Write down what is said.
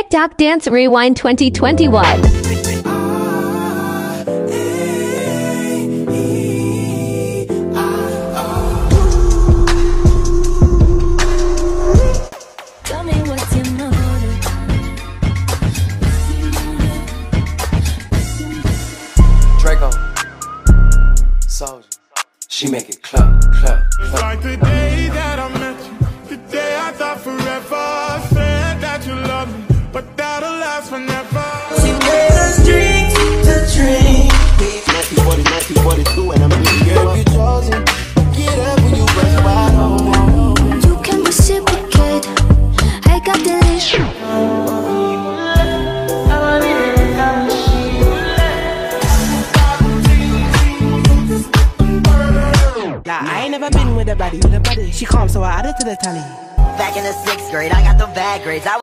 TikTok Dance Rewind 2021. Draco, Soldier, she make it clap, clap, clap. Like the day that I met you, the day I thought forever, said that you love me, but that'll last forever. She made us drink to drink. 1942 and I'm being girl. If you chosen, get up when you brush wide home. You can reciprocate. I got the issue. I ain't never been with a baddie, She calm, so I added to the tally. Back in the 6th grade, I got the bad grades. I